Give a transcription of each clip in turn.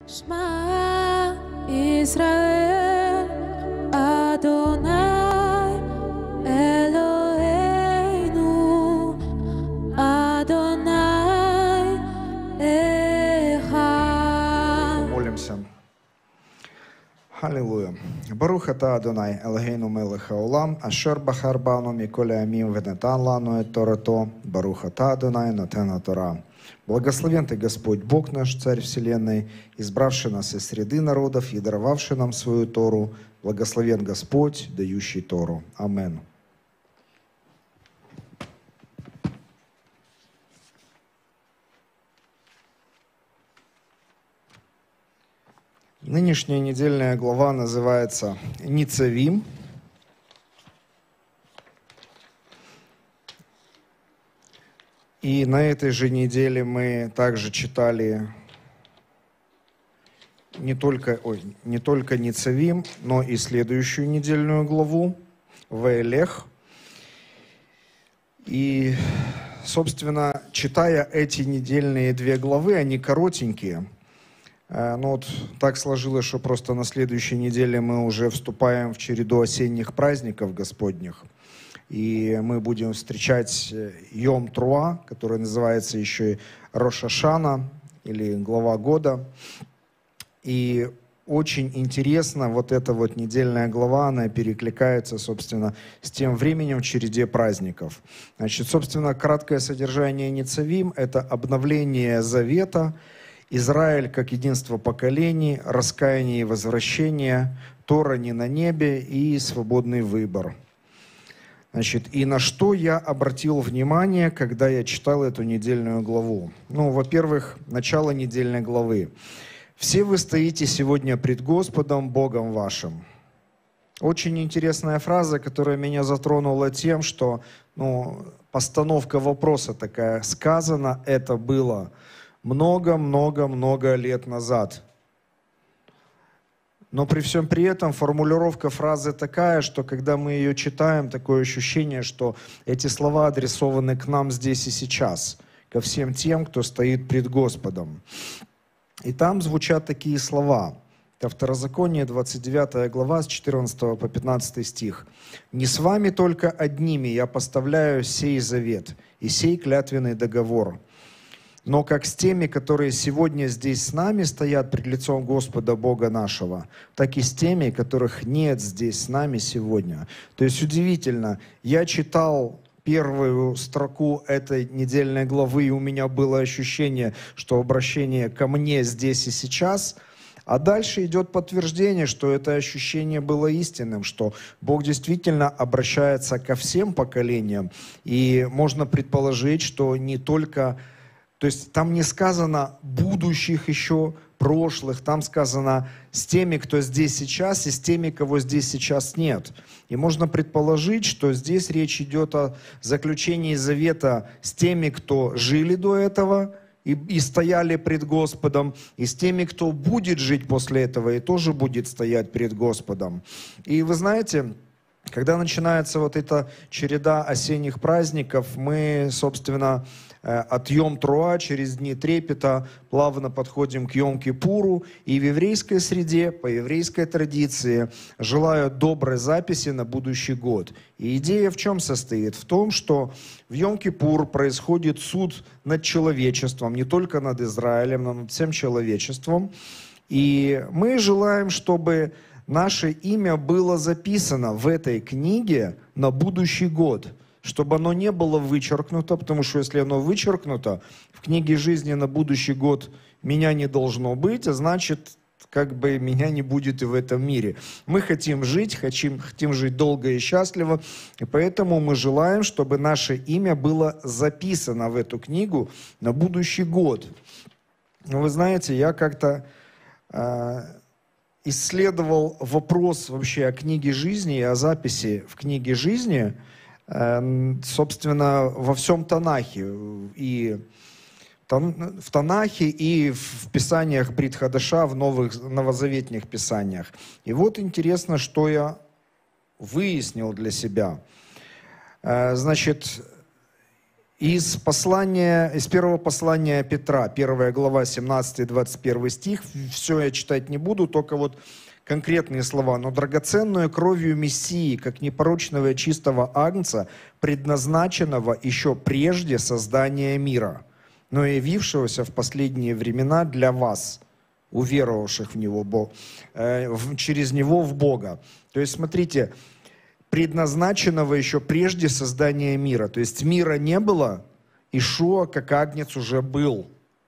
Шма Исраэль, Адонай Элоэйну, Адонай Эхад. Молимся. Аллилуйя. Барух ата Адонай Элогейну мелех хаолам, ашер бахар бану миколе амим венетан лану эт торато, барух ата Адонай нотен Тора. Благословен Ты, Господь, Бог наш, Царь Вселенной, избравший нас из среды народов и даровавший нам свою Тору. Благословен Господь, дающий Тору. Амен. Нынешняя недельная глава называется «Ницавим». И на этой же неделе мы также читали не только Ницавим, но и следующую недельную главу Ваэлех. И, собственно, читая эти недельные две главы, они коротенькие. Но вот так сложилось, что просто на следующей неделе мы уже вступаем в череду осенних праздников Господних. И мы будем встречать Йом Труа, который называется еще и Рош ха-Шана, или глава года. И очень интересно, вот эта вот недельная глава, она перекликается, собственно, с тем временем в череде праздников. Значит, собственно, краткое содержание Ницавим – это обновление завета, Израиль как единство поколений, раскаяние и возвращение, Тора не на небе и свободный выбор. Значит, и на что я обратил внимание, когда я читал эту недельную главу? Ну, во-первых, начало недельной главы. «Все вы стоите сегодня пред Господом, Богом вашим». Очень интересная фраза, которая меня затронула тем, что постановка вопроса такая. Сказано это было много-много-много лет назад. Но при всем при этом формулировка фразы такая, что когда мы ее читаем, такое ощущение, что эти слова адресованы к нам здесь и сейчас, ко всем тем, кто стоит пред Господом. И там звучат такие слова. Это Второзаконие, 29 глава, с 14 по 15 стих. «Не с вами только одними я поставляю сей завет и сей клятвенный договор, но как с теми, которые сегодня здесь с нами стоят пред лицом Господа Бога нашего, так и с теми, которых нет здесь с нами сегодня». То есть удивительно, я читал первую строку этой недельной главы, и у меня было ощущение, что обращение ко мне здесь и сейчас, а дальше идет подтверждение, что это ощущение было истинным, что Бог действительно обращается ко всем поколениям, и можно предположить, что не только... То есть там не сказано будущих еще, прошлых, там сказано с теми, кто здесь сейчас, и с теми, кого здесь сейчас нет. И можно предположить, что здесь речь идет о заключении завета с теми, кто жили до этого и стояли пред Господом, и с теми, кто будет жить после этого и тоже будет стоять пред Господом. И вы знаете, когда начинается вот эта череда осенних праздников, мы, собственно, от Йом-Труа через дни трепета плавно подходим к Йом-Кипуру, и в еврейской среде, по еврейской традиции, желают доброй записи на будущий год. И идея в чем состоит? В том, что в Йом-Кипур происходит суд над человечеством, не только над Израилем, но над всем человечеством. И мы желаем, чтобы наше имя было записано в этой книге на будущий год, чтобы оно не было вычеркнуто, потому что если оно вычеркнуто, в книге жизни на будущий год меня не должно быть, а значит, как бы меня не будет и в этом мире. Мы хотим жить долго и счастливо, и поэтому мы желаем, чтобы наше имя было записано в эту книгу на будущий год. Но вы знаете, я как-то исследовал вопрос вообще о книге жизни и о записи в книге жизни, собственно, во всем Танахе, и в Танахе, и в писаниях Брит Хадаша, в новозаветных писаниях. И вот интересно, что я выяснил для себя. Значит, Из первого послания Петра, 1 глава, 17-21 стих, все я читать не буду, только вот конкретные слова. «Но драгоценную кровью Мессии, как непорочного и чистого агнца, предназначенного еще прежде создания мира, но явившегося в последние времена для вас, уверовавших в Него, через Него в Бога». То есть, смотрите, предназначенного еще прежде создания мира. То есть мира не было, Иешуа как агнец уже был.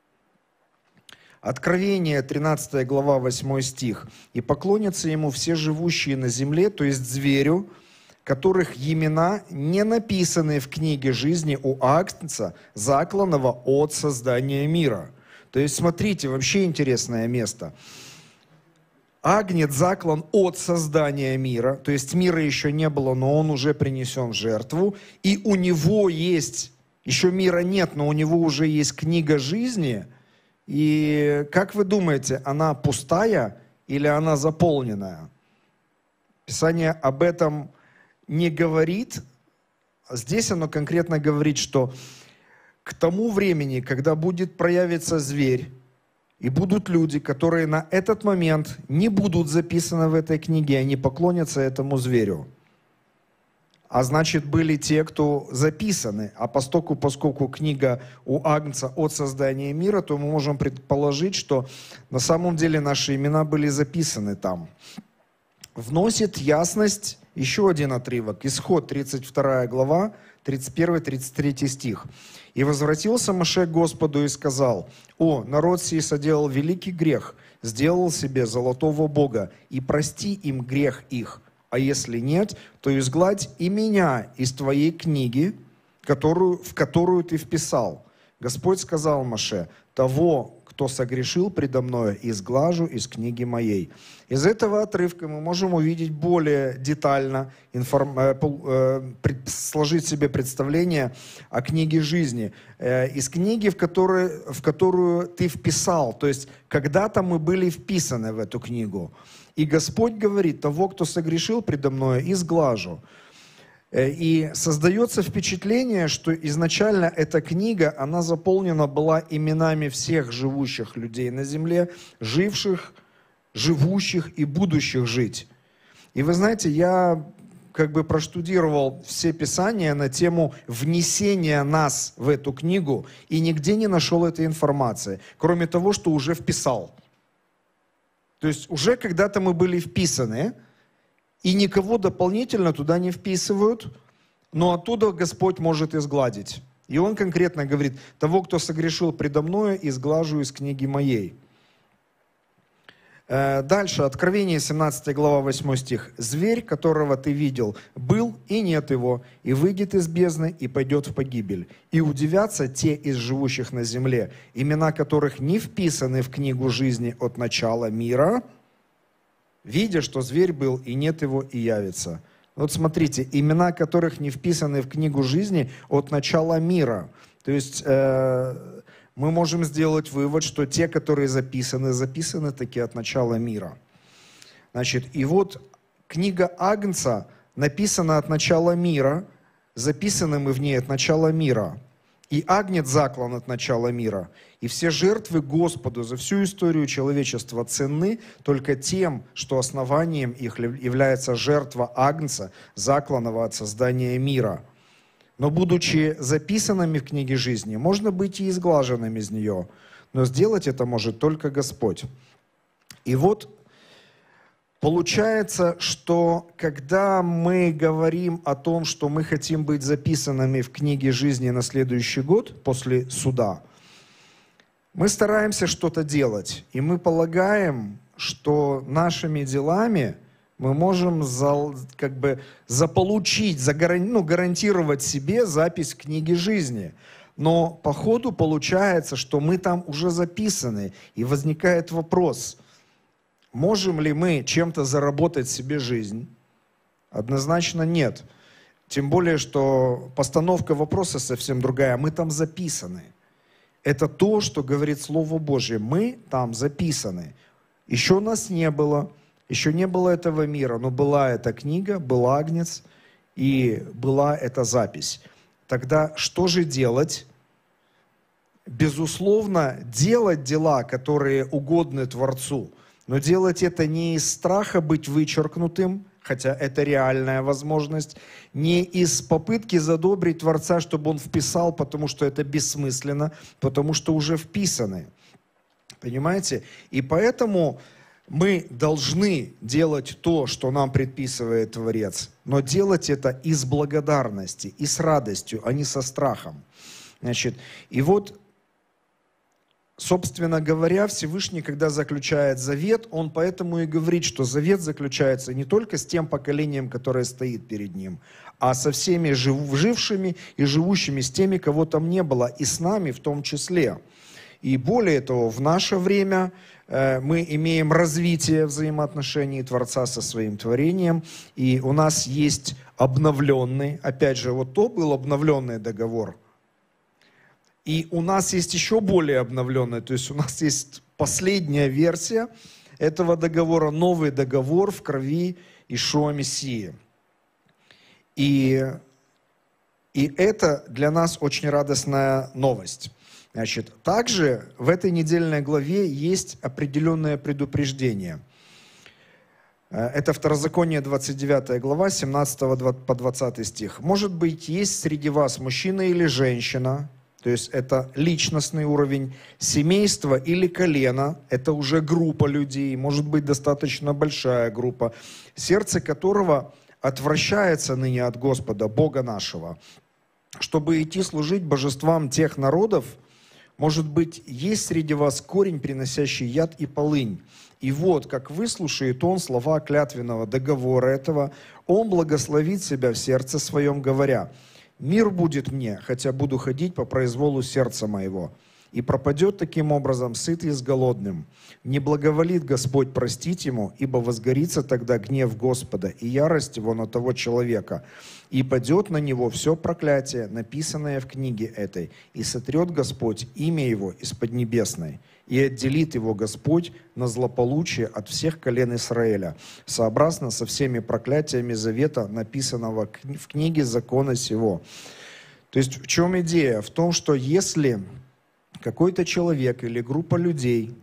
Откровение, 13 глава, 8 стих. «И поклонятся ему все живущие на земле, то есть зверю, которых имена не написаны в книге жизни у агнца, закланного от создания мира». То есть, смотрите, вообще интересное место. Агнец заклан от создания мира, то есть мира еще не было, но он уже принесен в жертву, и у него есть, еще мира нет, но у него уже есть книга жизни, и как вы думаете, она пустая или она заполненная? Писание об этом не говорит, здесь оно конкретно говорит, что к тому времени, когда будет проявиться зверь, и будут люди, которые на этот момент не будут записаны в этой книге, они поклонятся этому зверю. А значит, были те, кто записаны. А поскольку книга у Агнца от создания мира, то мы можем предположить, что на самом деле наши имена были записаны там. Вносит ясность еще один отрывок. Исход, 32 глава, 31-33 стих. «И возвратился Моше к Господу и сказал: «О, народ сей соделал великий грех, сделал себе золотого бога, и прости им грех их, а если нет, то изгладь и меня из твоей книги, в которую ты вписал». Господь сказал Моше: «Того, кто согрешил предо мною, изглажу из книги моей». Из этого отрывка мы можем увидеть более детально, сложить себе представление о книге жизни. Из книги, в которую ты вписал, то есть когда-то мы были вписаны в эту книгу. И Господь говорит: «Того, кто согрешил предо мною, изглажу». И создается впечатление, что изначально эта книга, она заполнена была именами всех живущих людей на земле, живших, живущих и будущих жить. И вы знаете, я проштудировал все писания на тему внесения нас в эту книгу и нигде не нашел этой информации, кроме того, что уже вписал. То есть уже когда-то мы были вписаны, и никого дополнительно туда не вписывают, но оттуда Господь может изгладить. И Он конкретно говорит: «Того, кто согрешил предо мною, изглажу из книги моей». Дальше, Откровение, 17 глава, 8 стих. «Зверь, которого ты видел, был и нет его, и выйдет из бездны, и пойдет в погибель. И удивятся те из живущих на земле, имена которых не вписаны в книгу жизни от начала мира, видя, что зверь был, и нет его, и явится». Вот смотрите, имена которых не вписаны в книгу жизни от начала мира. То есть мы можем сделать вывод, что те, которые записаны таки от начала мира. Значит, и вот книга Агнца написана от начала мира, записаны мы в ней от начала мира. И Агнец заклан от начала мира. И все жертвы Господу за всю историю человечества ценны только тем, что основанием их является жертва Агнца, закланного от создания мира. Но будучи записанными в книге жизни, можно быть и изглаженным из нее. Но сделать это может только Господь. И вот получается, что когда мы говорим о том, что мы хотим быть записанными в книге жизни на следующий год после суда, мы стараемся что-то делать. И мы полагаем, что нашими делами мы можем заполучить, гарантировать себе запись в книге жизни. Но по ходу получается, что мы там уже записаны. И возникает вопрос: можем ли мы чем-то заработать себе жизнь? Однозначно нет. Тем более, что постановка вопроса совсем другая. Мы там записаны. Это то, что говорит Слово Божье. Мы там записаны. Еще нас не было. Еще не было этого мира, но была эта книга, был Агнец, и была эта запись. Тогда что же делать? Безусловно, делать дела, которые угодны Творцу, но делать это не из страха быть вычеркнутым, хотя это реальная возможность, не из попытки задобрить Творца, чтобы Он вписал, потому что это бессмысленно, потому что уже вписаны. Понимаете? И поэтому мы должны делать то, что нам предписывает Творец, но делать это из благодарности и с радостью, а не со страхом. Значит, и вот, собственно говоря, Всевышний, когда заключает завет, Он поэтому и говорит, что завет заключается не только с тем поколением, которое стоит перед Ним, а со всеми жившими и живущими, с теми, кого там не было, и с нами в том числе. И более того, в наше время мы имеем развитие взаимоотношений Творца со своим творением, и у нас есть обновленный, опять же, вот то был обновленный договор, и у нас есть еще более обновленный, то есть у нас есть последняя версия этого договора, новый договор в крови Иешуа Мессии. И это для нас очень радостная новость. Значит, также в этой недельной главе есть определенное предупреждение. Это Второзаконие, 29 глава, 17 по 20 стих. «Может быть, есть среди вас мужчина или женщина, то есть это личностный уровень, семейство или колено, это уже группа людей, может быть, достаточно большая группа, сердце которого отвращается ныне от Господа, Бога нашего, чтобы идти служить божествам тех народов. Может быть, есть среди вас корень, приносящий яд и полынь. И вот, как выслушает он слова клятвенного договора этого, он благословит себя в сердце своем, говоря: «Мир будет мне, хотя буду ходить по произволу сердца моего». И пропадет таким образом сытый с голодным. Не благоволит Господь простить ему, ибо возгорится тогда гнев Господа и ярость его на того человека. И падет на него все проклятие, написанное в книге этой, и сотрет Господь имя его из поднебесной, и отделит его Господь на злополучие от всех колен Израиля, сообразно со всеми проклятиями завета, написанного в книге закона сего». То есть в чем идея? В том, что если какой-то человек или группа людей,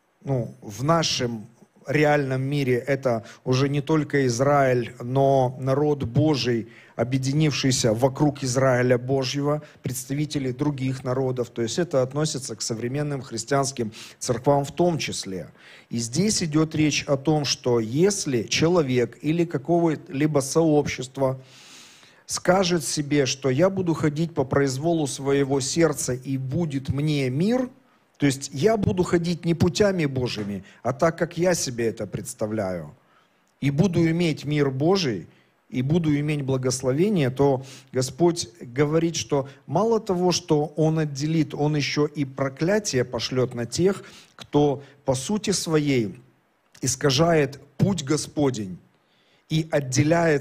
в нашем реальном мире это уже не только Израиль, но народ Божий, объединившийся вокруг Израиля Божьего, представители других народов, то есть это относится к современным христианским церквам в том числе. И здесь идет речь о том, что если человек или какого-либо сообщества скажет себе, что я буду ходить по произволу своего сердца и будет мне мир, то есть я буду ходить не путями Божьими, а так, как я себе это представляю, и буду иметь мир Божий, и буду иметь благословение, то Господь говорит, что мало того, что Он отделит, Он еще и проклятие пошлет на тех, кто по сути своей искажает путь Господень, и отделяет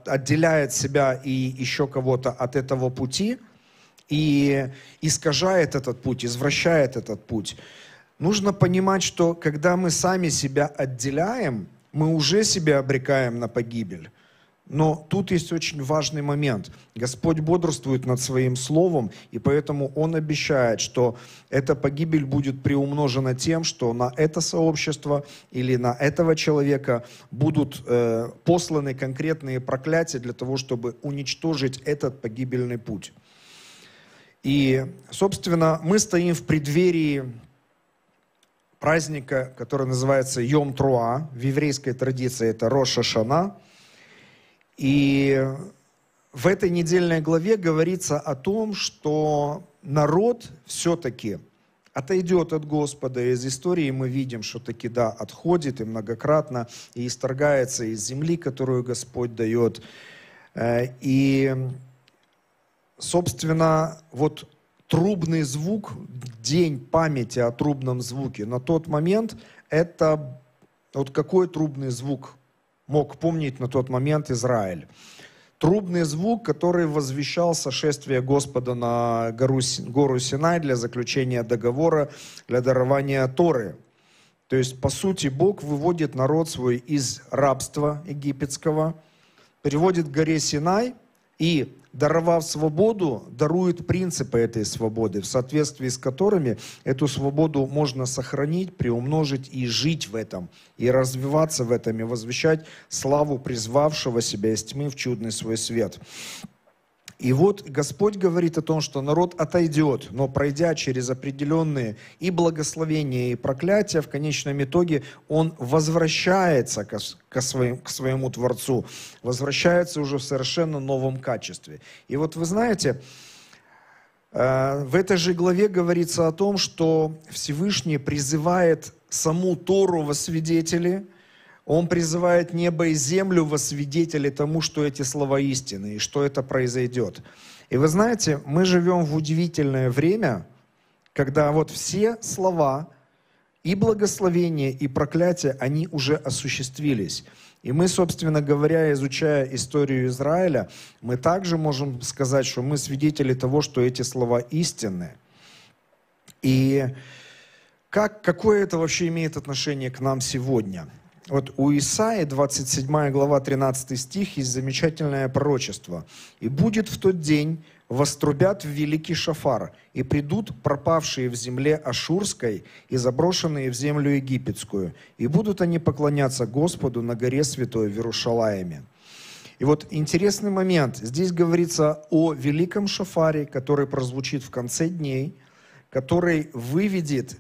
себя и еще кого-то от этого пути, и искажает этот путь, извращает этот путь. Нужно понимать, что когда мы сами себя отделяем, мы уже себя обрекаем на погибель. Но тут есть очень важный момент. Господь бодрствует над Своим Словом, и поэтому Он обещает, что эта погибель будет приумножена тем, что на это сообщество или на этого человека будут посланы конкретные проклятия для того, чтобы уничтожить этот погибельный путь. И, собственно, мы стоим в преддверии праздника, который называется Йом-Труа. В еврейской традиции это Рош ха-Шана. И в этой недельной главе говорится о том, что народ все-таки отойдет от Господа. Из истории мы видим, что таки да, отходит и многократно, и исторгается из земли, которую Господь дает. И, собственно, вот трубный звук, день памяти о трубном звуке, на тот момент это вот какой трубный звук мог помнить на тот момент Израиль. Трубный звук, который возвещал сошествие Господа на гору Синай для заключения договора, для дарования Торы. То есть, по сути, Бог выводит народ свой из рабства египетского, переводит к горе Синай И, даровав свободу, дарует принципы этой свободы, в соответствии с которыми эту свободу можно сохранить, приумножить и жить в этом, и развиваться в этом, и возвещать славу призвавшего себя из тьмы в чудный свой свет. И вот Господь говорит о том, что народ отойдет, но пройдя через определенные и благословения, и проклятия, в конечном итоге он возвращается к своему Творцу, возвращается уже в совершенно новом качестве. И вот вы знаете, в этой же главе говорится о том, что Всевышний призывает саму Тору во свидетели, Он призывает небо и землю во свидетели тому, что эти слова истины и что это произойдет. И вы знаете, мы живем в удивительное время, когда вот все слова и благословения, и проклятия, они уже осуществились. И мы, собственно говоря, изучая историю Израиля, мы также можем сказать, что мы свидетели того, что эти слова истинны. И какое это вообще имеет отношение к нам сегодня? Вот у Исаии, 27 глава, 13 стих, есть замечательное пророчество. «И будет в тот день, вострубят в великий шафар, и придут пропавшие в земле Ашурской и заброшенные в землю Египетскую, и будут они поклоняться Господу на горе святой в Иерушалаиме». И вот интересный момент. Здесь говорится о великом шафаре, который прозвучит в конце дней, который выведет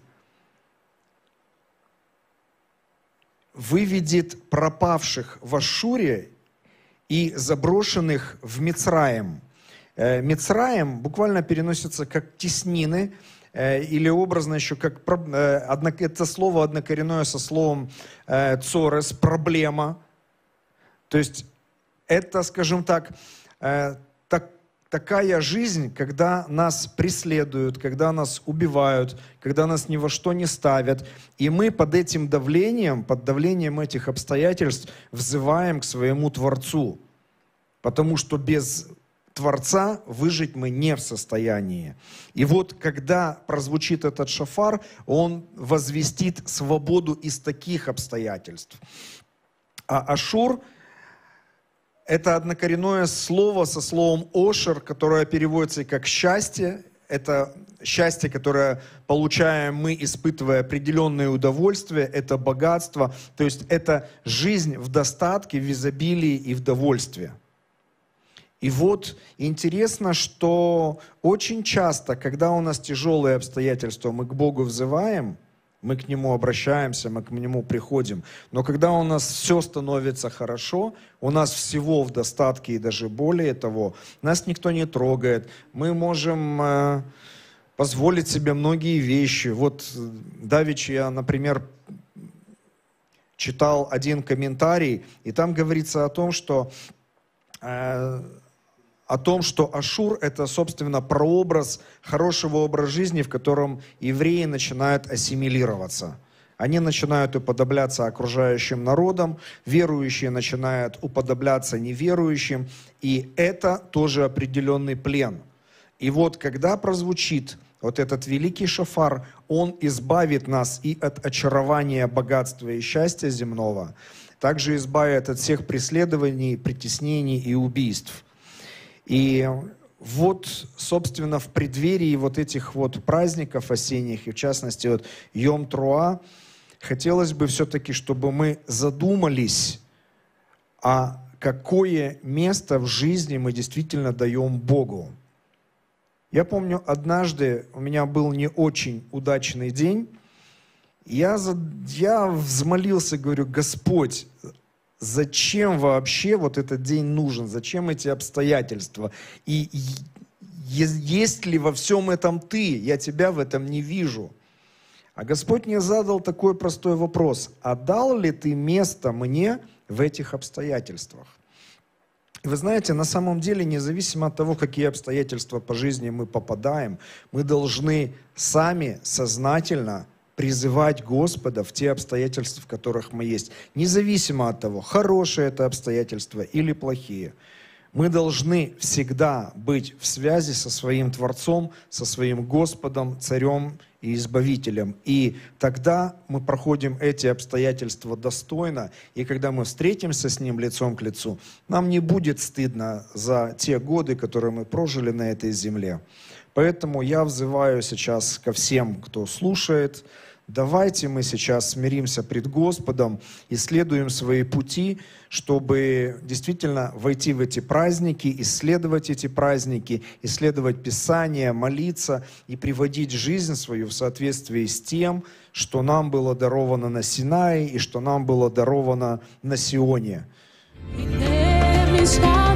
пропавших в Ашуре и заброшенных в Мицраим. Мицраим буквально переносится как теснины, или образно еще как... Это слово однокоренное со словом цорес, проблема. То есть это, скажем так, такая жизнь, когда нас преследуют, когда нас убивают, когда нас ни во что не ставят. И мы под этим давлением, под давлением этих обстоятельств взываем к своему Творцу. Потому что без Творца выжить мы не в состоянии. И вот когда прозвучит этот шафар, он возвестит свободу из таких обстоятельств. А Ашур — это однокоренное слово со словом «ошер», которое переводится как «счастье». Это счастье, которое получаем мы, испытывая определенные удовольствия, это богатство. То есть это жизнь в достатке, в изобилии и в довольстве. И вот интересно, что очень часто, когда у нас тяжелые обстоятельства, мы к Богу взываем, мы к Нему обращаемся, мы к Нему приходим. Но когда у нас все становится хорошо, у нас всего в достатке и даже более того, нас никто не трогает, мы можем позволить себе многие вещи. Вот давеча я, например, читал один комментарий, и там говорится о том, что Ашур — это, собственно, прообраз хорошего образа жизни, в котором евреи начинают ассимилироваться. Они начинают уподобляться окружающим народам, верующие начинают уподобляться неверующим, и это тоже определенный плен. И вот когда прозвучит вот этот великий шафар, он избавит нас и от очарования богатства и счастья земного, также избавит от всех преследований, притеснений и убийств. И вот, собственно, в преддверии вот этих вот праздников осенних, и в частности вот Йом-Труа, хотелось бы все-таки, чтобы мы задумались, а какое место в жизни мы действительно даем Богу. Я помню, однажды у меня был не очень удачный день, я взмолился, говорю: Господь, зачем вообще вот этот день нужен? Зачем эти обстоятельства? И есть ли во всем этом Ты? Я Тебя в этом не вижу. А Господь мне задал такой простой вопрос: а дал ли Ты место мне в этих обстоятельствах? И вы знаете, на самом деле, независимо от того, какие обстоятельства по жизни мы попадаем, мы должны сами сознательно призывать Господа в те обстоятельства, в которых мы есть. Независимо от того, хорошие это обстоятельства или плохие. Мы должны всегда быть в связи со своим Творцом, со своим Господом, Царем и Избавителем. И тогда мы проходим эти обстоятельства достойно, и когда мы встретимся с Ним лицом к лицу, нам не будет стыдно за те годы, которые мы прожили на этой земле. Поэтому я взываю сейчас ко всем, кто слушает, давайте мы сейчас смиримся пред Господом, исследуем свои пути, чтобы действительно войти в эти праздники, исследовать эти праздники, исследовать Писание, молиться и приводить жизнь свою в соответствии с тем, что нам было даровано на Синае и что нам было даровано на Сионе. In every star